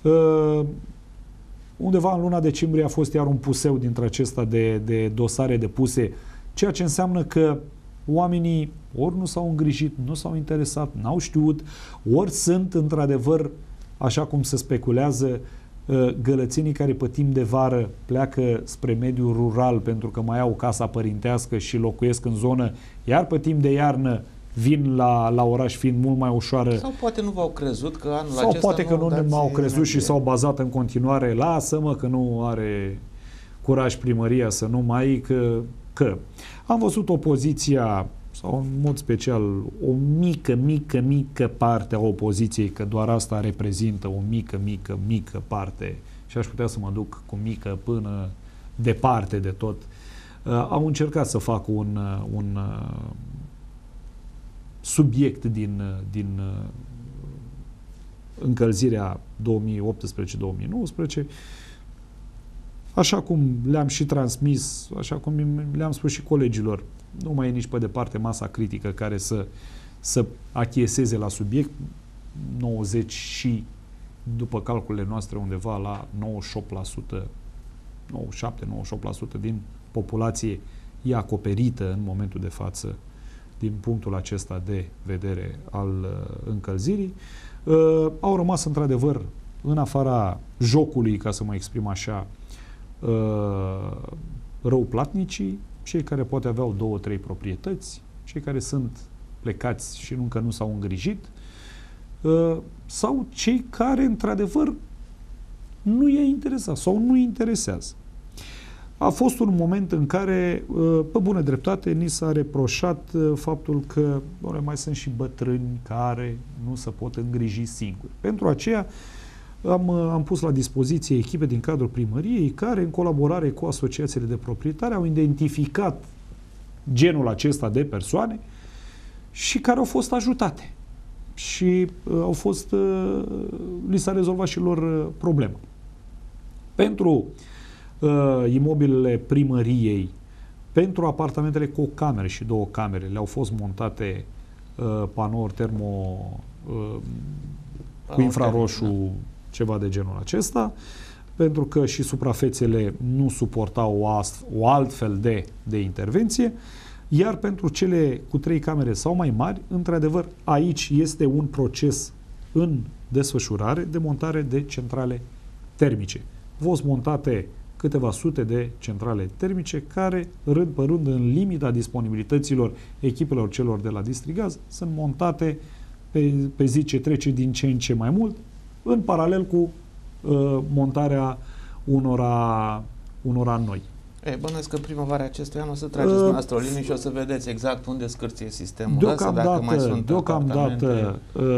Undeva în luna decembrie a fost iar un puseu dintre acesta de dosare depuse, ceea ce înseamnă că oamenii ori nu s-au îngrijit, nu s-au interesat, n-au știut, ori sunt într-adevăr, așa cum se speculează, gălățenii care pe timp de vară pleacă spre mediul rural pentru că mai au casa părintească și locuiesc în zonă, iar pe timp de iarnă vin la oraș fiind mult mai ușoară. Sau poate nu v-au crezut că anul acesta... Sau poate că nu m-au crezut și s-au bazat în continuare, lasă-mă că nu are curaj primăria să nu mai... Că am văzut opoziția, sau în mod special o mică parte a opoziției, că doar asta reprezintă o mică parte, și aș putea să mă duc cu mică până departe de tot, au încercat să facă un subiect din încălzirea 2018-2019, așa cum le-am și transmis, așa cum le-am spus și colegilor. Nu mai e nici pe departe masa critică care să să achieseze la subiect, 90 și, după calculele noastre, undeva la 98%, 97-98% din populație e acoperită în momentul de față din punctul acesta de vedere al încălzirii. Au rămas într-adevăr în afara jocului, ca să mă exprim așa, răuplatnicii, cei care poate aveau 2-3 proprietăți, cei care sunt plecați și încă nu s-au îngrijit, sau cei care într-adevăr nu i-a interesat sau nu îi interesează. A fost un moment în care, pe bună dreptate, ni s-a reproșat faptul că mai sunt și bătrâni care nu se pot îngriji singuri. Pentru aceea am pus la dispoziție echipe din cadrul primăriei care, în colaborare cu asociațiile de proprietari, au identificat genul acesta de persoane și care au fost ajutate. Și li s-a rezolvat și lor problema. Pentru imobilele primăriei, pentru apartamentele cu o cameră și 2 camere, le-au fost montate panouri termo cu infraroșu, ceva de genul acesta, pentru că și suprafețele nu suportau o altfel de intervenție, iar pentru cele cu 3 camere sau mai mari, într-adevăr, aici este un proces în desfășurare de montare de centrale termice. Au fost montate câteva sute de centrale termice care, rând pe rând, în limita disponibilităților echipelor celor de la Distrigaz, sunt montate pe zi ce trece din ce în ce mai mult, în paralel cu montarea unora noi. Bănuiesc că primăvara acestui an o să trageți dumneavoastră o linie și o să vedeți exact unde scârție sistemul ăsta, dacă mai sunt deocamdată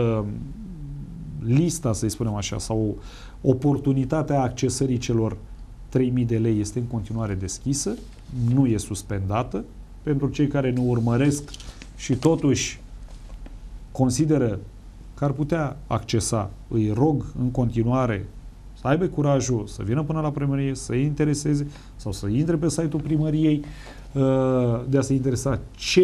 lista, să-i spunem așa, sau oportunitatea accesării celor 3.000 de lei este în continuare deschisă, nu e suspendată. Pentru cei care ne urmăresc și totuși consideră că ar putea accesa, îi rog în continuare să aibă curajul să vină până la primărie, să-i intereseze sau să intre pe site-ul primăriei, de a se interesa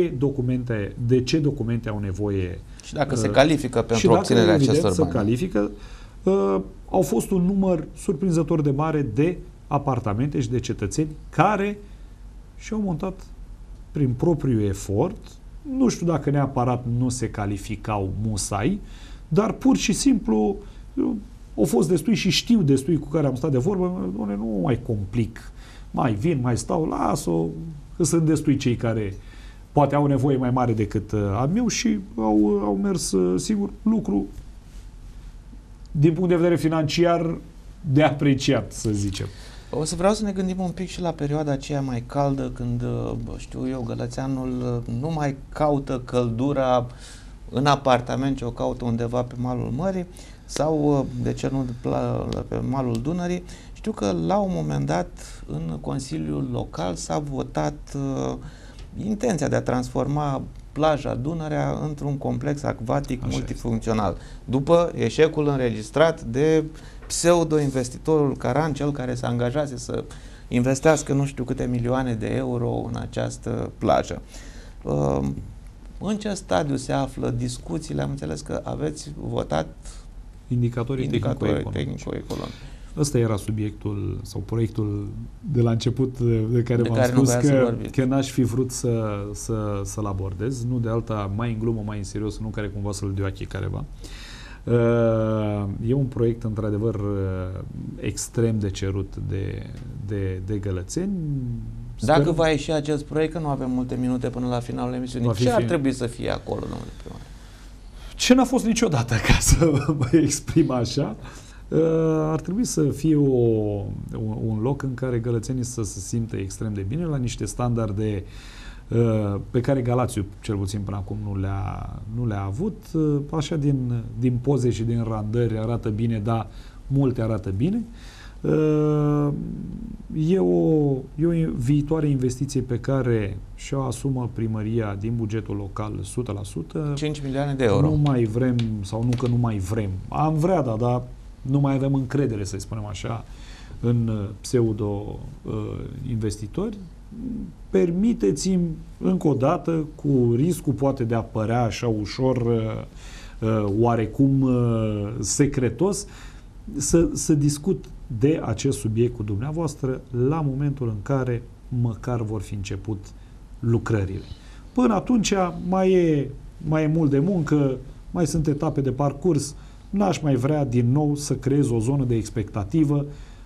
de ce documente au nevoie. Și dacă se califică pentru obținerea acestor bani. Califică. Au fost un număr surprinzător de mare de apartamente și de cetățeni care și-au montat prin propriul efort, nu știu dacă neapărat nu se calificau musai, dar pur și simplu au fost destui și știu destui cu care am stat de vorbă, nu mai complic, mai vin, mai stau, las-o, că sunt destui cei care poate au nevoie mai mare decât am eu și au mers sigur lucru din punct de vedere financiar de apreciat, să zicem. O să vreau să ne gândim un pic și la perioada aceea mai caldă, când, știu eu, gălățeanul nu mai caută căldura în apartament, ci o caută undeva pe malul mării sau, de ce nu, pe malul Dunării. Știu că la un moment dat în Consiliul Local s-a votat intenția de a transforma plaja Dunărea într-un complex acvatic multifuncțional, după eșecul înregistrat de pseudo-investitorul Caran, cel care s-a angajat să investească nu știu câte milioane de euro în această plajă. În ce stadiu se află discuțiile? Am înțeles că aveți votat indicatorii tehnico-economici. Ăsta era subiectul sau proiectul de la început de care v-am spus că n-aș fi vrut să-l abordez, nu de alta, mai în glumă, mai în serios, nu care cumva să-l dea ochii careva. E un proiect într-adevăr extrem de cerut de gălățeni. Dacă va ieși acest proiect, că nu avem multe minute până la finalul emisiunii, ce ar trebui să fie acolo, domnule primar? Ce n-a fost niciodată, ca să mă exprim așa, ar trebui să fie un loc în care gălățenii să se simtă extrem de bine, la niște standarde pe care Galațiu, cel puțin până acum, nu le-a avut. Așa din poze și din randări arată bine, dar multe arată bine. E o viitoare investiție pe care și-o asumă primăria din bugetul local 100%. 5 milioane de euro. Nu mai vrem, sau nu că nu mai vrem. Am vrea, dar nu mai avem încredere, să spunem așa, în pseudo-investitori. permiteți-mi încă o dată, cu riscul poate de a părea așa ușor oarecum secretos, să discut de acest subiect cu dumneavoastră la momentul în care măcar vor fi început lucrările. Până atunci mai e mult de muncă, mai sunt etape de parcurs, n-aș mai vrea din nou să creez o zonă de expectativă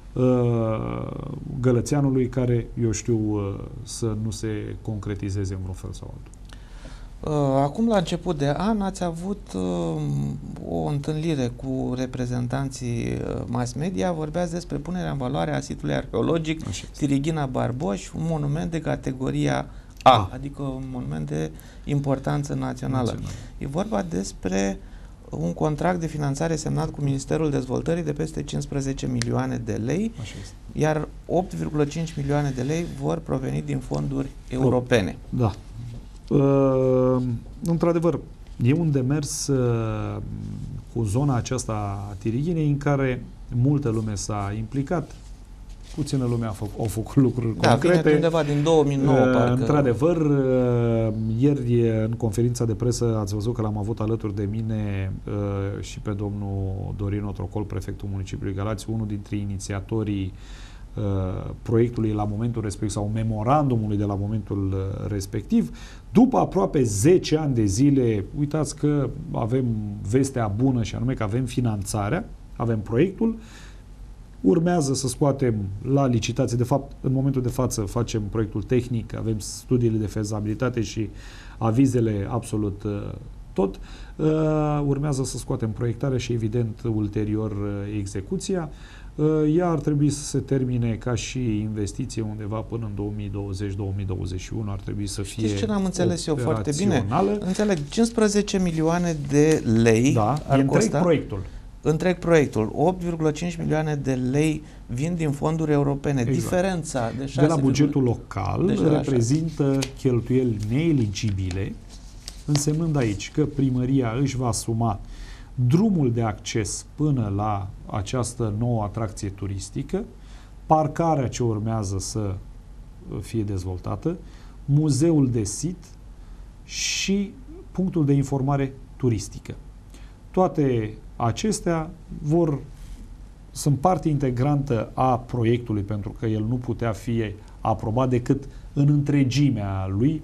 Gălățeanului care, eu știu, să nu se concretizeze în vreun fel sau altul. Acum, la început de an, ați avut o întâlnire cu reprezentanții mass media. Vorbeați despre punerea în valoare a sitului arheologic Tirighina Barboș, un monument de categoria A, adică un monument de importanță națională. E vorba despre un contract de finanțare semnat cu Ministerul Dezvoltării de peste 15 milioane de lei, iar 8,5 milioane de lei vor proveni din fonduri europene. Da. Într-adevăr, e un demers cu zona aceasta a Tirighinei în care multă lume s-a implicat, puțină lume au făcut lucruri concrete. Vine undeva din 2009, parcă. Într-adevăr, ieri în conferința de presă ați văzut că l-am avut alături de mine și pe domnul Dorin Otrocol, prefectul municipiului Galați, unul dintre inițiatorii proiectului la momentul respectiv sau memorandumului de la momentul respectiv. După aproape 10 ani de zile, uitați că avem vestea bună și anume că avem finanțarea, avem proiectul, urmează să scoatem la licitație, de fapt în momentul de față facem proiectul tehnic, avem studiile de fezabilitate și avizele absolut tot, urmează să scoatem proiectarea și evident ulterior execuția. Ea ar trebui să se termine ca și investiție undeva până în 2020-2021, ar trebui să fie. Știți ce n-am înțeles eu foarte bine? Înțeleg, 15 milioane de lei, da, ar întreg proiectul. Întreg proiectul, 8,5 milioane de lei vin din fonduri europene. Exact. Diferența de 6, de la bugetul local reprezintă cheltuieli neeligibile, însemnând aici că primăria își va asuma drumul de acces până la această nouă atracție turistică, parcarea ce urmează să fie dezvoltată, muzeul de sit și punctul de informare turistică. Toate acestea sunt parte integrantă a proiectului, pentru că el nu putea fi aprobat decât în întregimea lui,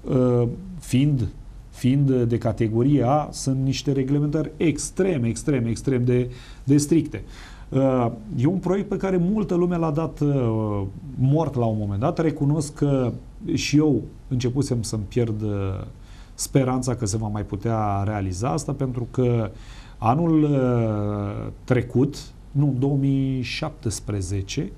fiind de categorie A, sunt niște reglementări extrem de stricte. E un proiect pe care multă lume l-a dat mort la un moment dat. Recunosc că și eu începusem să-mi pierd speranța că se va mai putea realiza asta, pentru că anul trecut, nu, 2017,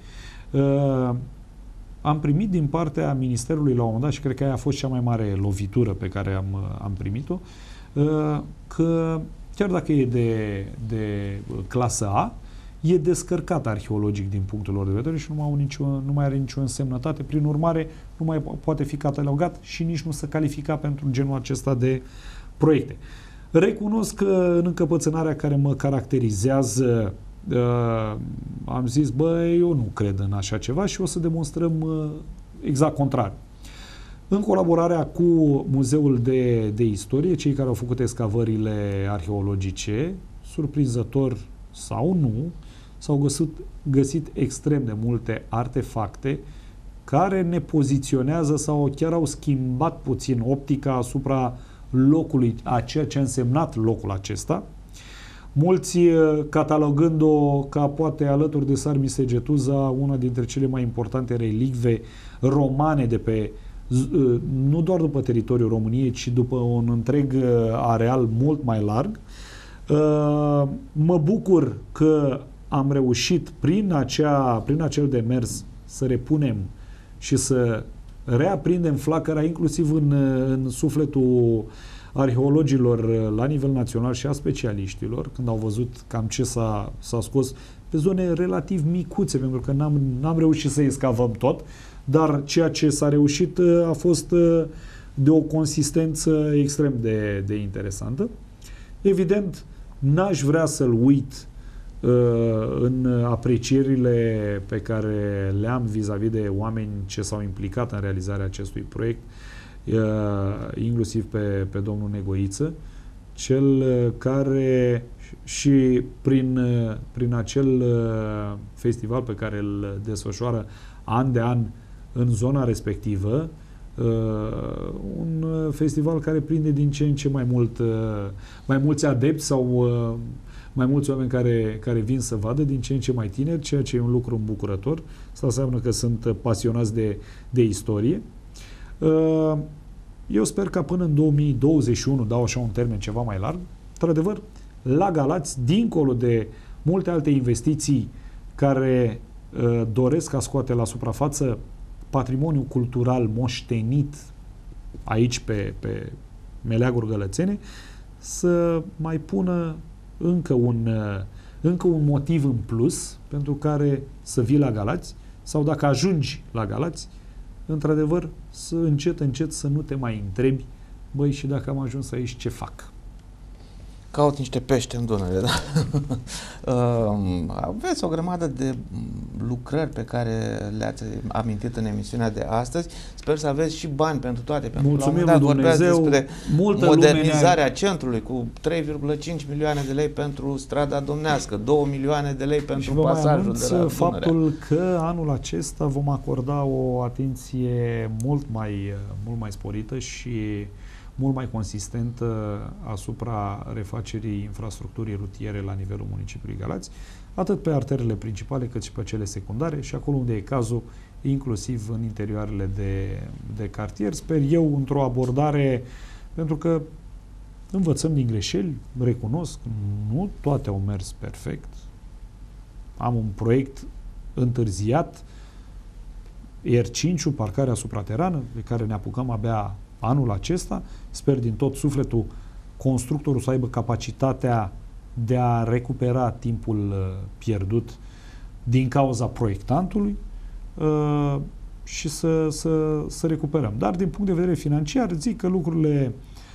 am primit din partea Ministerului la un moment dat, și cred că aia a fost cea mai mare lovitură pe care am primit-o, că chiar dacă e de clasă A, e descărcat arheologic din punctul lor de vedere și nu mai are nicio însemnătate, prin urmare nu mai poate fi catalogat și nici nu se califica pentru genul acesta de proiecte. Recunosc că în încăpățânarea care mă caracterizează am zis, eu nu cred în așa ceva și o să demonstrăm exact contrar. În colaborarea cu Muzeul de Istorie, cei care au făcut excavările arheologice, surprinzător sau nu, s-au găsit extrem de multe artefacte care ne poziționează sau chiar au schimbat puțin optica asupra locului, a ceea ce a însemnat locul acesta. Mulți catalogând-o ca poate alături de Sarmisegetuza una dintre cele mai importante relicve romane de pe, nu doar după teritoriul României, ci după un întreg areal mult mai larg. Mă bucur că am reușit prin acel demers să repunem și să reaprindem flacăra inclusiv în sufletul arheologilor la nivel național și a specialiștilor, când au văzut cam ce s-a scos pe zone relativ micuțe, pentru că n-am reușit să excavăm tot, dar ceea ce s-a reușit a fost de o consistență extrem de interesantă. Evident, n-aș vrea să-l uit în aprecierile pe care le-am vis-a-vis de oameni ce s-au implicat în realizarea acestui proiect, inclusiv pe domnul Negoiță, cel care și prin acel festival pe care îl desfășoară an de an în zona respectivă, un festival care prinde din ce în ce mai mulți adepți sau mai mulți oameni care vin să vadă, din ce în ce mai tineri, ceea ce e un lucru îmbucurător. Asta înseamnă că sunt pasionați de istorie. Eu sper că până în 2021, dau așa un termen ceva mai larg, într-adevăr, la Galați, dincolo de multe alte investiții care doresc a scoate la suprafață patrimoniul cultural moștenit aici pe meleaguri gălățene, să mai pună încă un motiv în plus pentru care să vii la Galați, sau dacă ajungi la Galați, într-adevăr, să încet să nu te mai întrebi, băi, și dacă am ajuns aici, ce fac? Caut niște pește în Dunăre, da? Aveți o grămadă de lucrări pe care le-ați amintit în emisiunea de astăzi. Sper să aveți și bani pentru toate. Mulțumim lui Dumnezeu, despre modernizarea centrului cu 3,5 milioane de lei pentru strada domnească, 2 milioane de lei pentru pasajul de la Dunăre. Faptul că anul acesta vom acorda o atenție mult mai sporită și mult mai consistentă asupra refacerii infrastructurii rutiere la nivelul municipiului Galați, atât pe arterele principale cât și pe cele secundare și acolo unde e cazul, inclusiv în interioarele de cartier. Sper eu într-o abordare, pentru că învățăm din greșeli, recunosc, nu toate au mers perfect. Am un proiect întârziat, R5-ul, parcarea supraterană, de care ne apucăm abia anul acesta. Sper din tot sufletul constructorul să aibă capacitatea de a recupera timpul pierdut din cauza proiectantului și să recuperăm. Dar din punct de vedere financiar, zic că lucrurile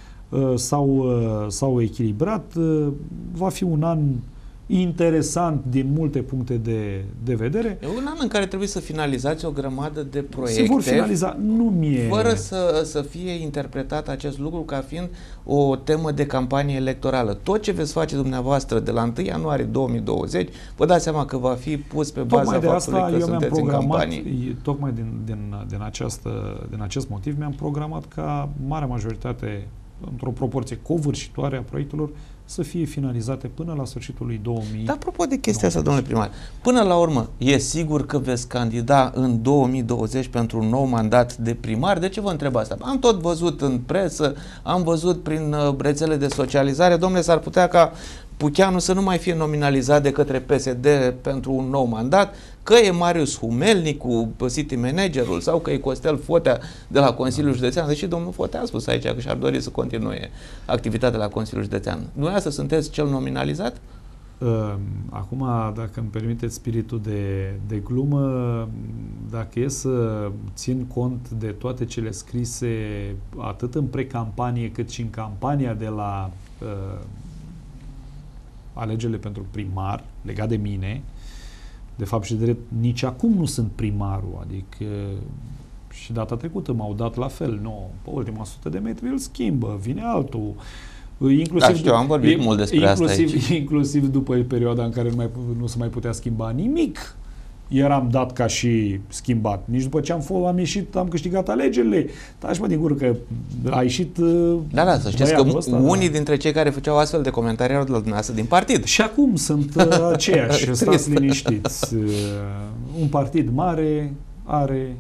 s-au echilibrat. Va fi un an interesant din multe puncte de vedere. E un an în care trebuie să finalizați o grămadă de proiecte. Se vor finaliza, fără să fie interpretat acest lucru ca fiind o temă de campanie electorală. Tot ce veți face dumneavoastră de la 1 ianuarie 2020, vă dați seama că va fi pus pe baza faptului că sunteți în campanie. Tocmai din acest motiv mi-am programat ca marea majoritate, într-o proporție covârșitoare a proiectelor, să fie finalizate până la sfârșitul lui 2000. Dar apropo de chestia asta, domnule primar, până la urmă, e sigur că veți candida în 2020 pentru un nou mandat de primar? De ce vă întreb asta? Am tot văzut în presă, am văzut prin rețele de socializare, domnule, s-ar putea ca Pucheanu să nu mai fie nominalizat de către PSD pentru un nou mandat, că e Marius Humelnic cu city managerul sau că e Costel Fotea de la Consiliul Județean. Deși domnul Fotea a spus aici că și-ar dori să continue activitatea la Consiliul Județean. Dumneavoastră sunteți cel nominalizat? Acum, dacă îmi permiteți spiritul de glumă, dacă e să țin cont de toate cele scrise atât în precampanie cât și în campania de la alegerile pentru primar, legat de mine, de fapt și de drept, nici acum nu sunt primarul, adică și data trecută m-au dat la fel, nu, pe ultima 100 de metri îl schimbă, vine altul. Inclusiv, da, știu, am vorbit mult despre asta aici. Inclusiv după perioada în care nu se mai putea schimba nimic, eram dat ca și schimbat. Nici după ce am ieșit, am câștigat alegerile. Taci mă din gură că a ieșit Da, să știți că unii dintre cei care făceau astfel de comentarii erau de la dumneavoastră din partid. Și acum sunt aceiași, stați liniștiți. Un partid mare are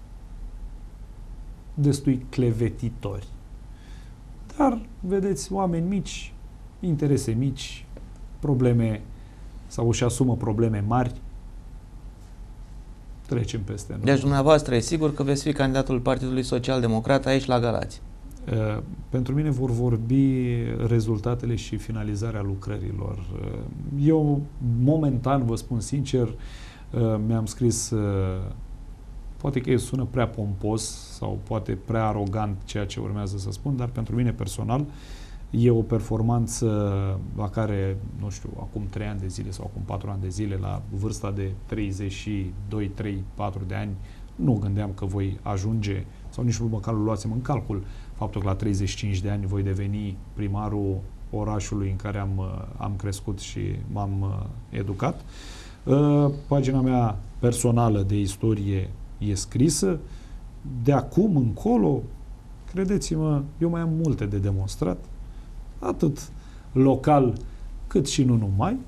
destui clevetitori. Dar, vedeți, oameni mici, interese mici, probleme sau își asumă probleme mari, trecem peste noi. Deci dumneavoastră e sigur că veți fi candidatul Partidului Social Democrat aici la Galați? Pentru mine vor vorbi rezultatele și finalizarea lucrărilor. Eu, momentan, vă spun sincer, mi-am scris, poate că sună prea pompos sau poate prea arogant ceea ce urmează să spun, dar pentru mine personal E o performanță la care, nu știu, acum 3 ani de zile sau acum 4 ani de zile, la vârsta de 32, 3, 4 de ani, nu gândeam că voi ajunge, sau nici măcar nu luasem în calcul faptul că la 35 de ani voi deveni primarul orașului în care am crescut și m-am educat. Pagina mea personală de istorie e scrisă. De acum încolo, credeți-mă, eu mai am multe de demonstrat, atât local cât și nu numai.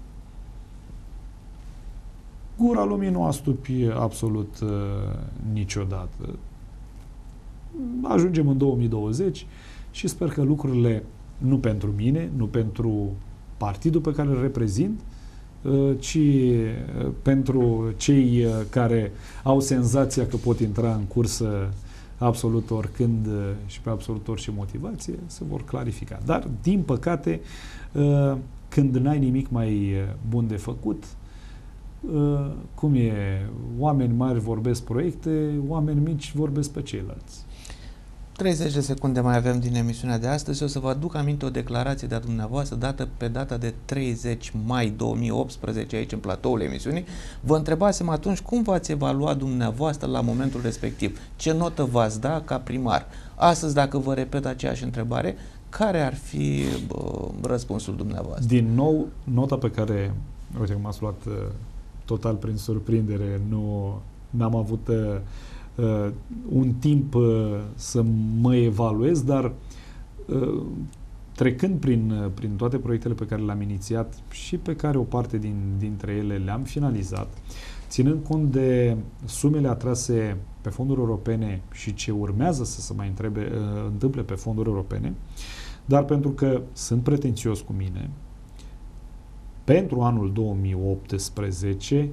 Gura lumii nu astupie absolut niciodată. Ajungem în 2020 și sper că lucrurile, nu pentru mine, nu pentru partidul pe care îl reprezint, ci pentru cei care au senzația că pot intra în cursă absolut oricând și pe absolut orice motivație, se vor clarifica. Dar, din păcate, când n-ai nimic mai bun de făcut, cum e, oameni mari vorbesc proiecte, oameni mici vorbesc pe ceilalți. 30 de secunde mai avem din emisiunea de astăzi. O să vă aduc aminte o declarație de-a dumneavoastră dată pe data de 30 mai 2018 aici în platoul emisiunii. Vă întrebasem atunci cum v-ați evalua dumneavoastră la momentul respectiv. Ce notă v-ați da ca primar? Astăzi, dacă vă repet aceeași întrebare, care ar fi răspunsul dumneavoastră? Din nou, nota pe care, uite că m-ați luat total prin surprindere, n-am avut un timp să mă evaluez, dar trecând prin toate proiectele pe care le-am inițiat și pe care o parte dintre ele le-am finalizat, ținând cont de sumele atrase pe fonduri europene și ce urmează să se mai întâmple pe fonduri europene, dar pentru că sunt pretențios cu mine, pentru anul 2018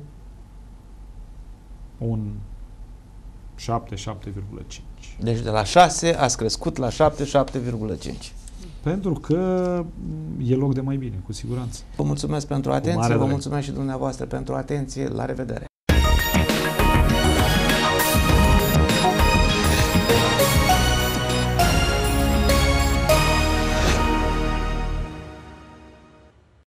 un 7,5. Deci de la 6 ați crescut la 7,5. Pentru că e loc de mai bine, cu siguranță. Vă mulțumesc pentru atenție, vă mulțumesc și dumneavoastră pentru atenție. La revedere!